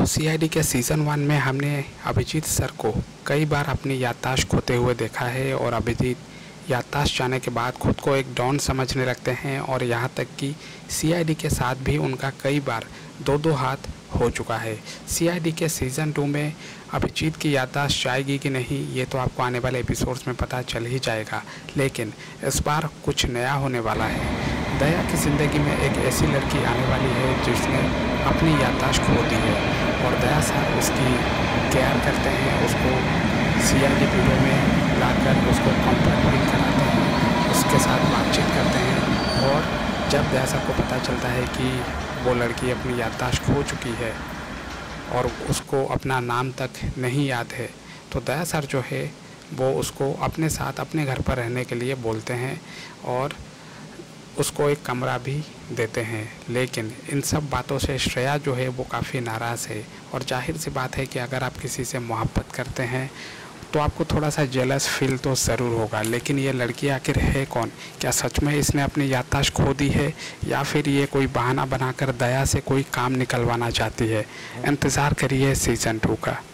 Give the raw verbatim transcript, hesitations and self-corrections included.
तो सीआईडी के season one में हमने अभिजीत सर को कई बार अपनी याददाश्त खोते हुए देखा है और अभिजीत याददाश्त जाने के बाद खुद को एक डॉन समझने लगते हैं और यहाँ तक कि सीआईडी के साथ भी उनका कई बार दो दो हाथ हो चुका है। सीआईडी के सीज़न टू में अभिजीत की याददाश्त जाएगी कि नहीं, ये तो आपको आने वाले एपिसोड्स में पता चल ही जाएगा, लेकिन इस बार कुछ नया होने वाला है। दया की ज़िंदगी में एक ऐसी लड़की आने वाली है जिसने अपनी याददाश्त खो दी है और दया साहब उसकी केयर करते हैं, उसको सीआईडी ब्यूरो में लाकर उसको कंफर्ट फील कराते हैं, उसके साथ बातचीत करते हैं। और जब दया साहब को पता चलता है कि वो लड़की अपनी याददाश्त खो चुकी है और उसको अपना नाम तक नहीं याद है, तो दया सर जो है वो उसको अपने साथ अपने घर पर रहने के लिए बोलते हैं और उसको एक कमरा भी देते हैं। लेकिन इन सब बातों से श्रेया जो है वो काफ़ी नाराज़ है और जाहिर सी बात है कि अगर आप किसी से मोहब्बत करते हैं तो आपको थोड़ा सा जेलस फील तो ज़रूर होगा। लेकिन ये लड़की आखिर है कौन? क्या सच में इसने अपनी याददाश्त खो दी है या फिर ये कोई बहाना बनाकर दया से कोई काम निकलवाना चाहती है? इंतज़ार करिए सीज़न टू का।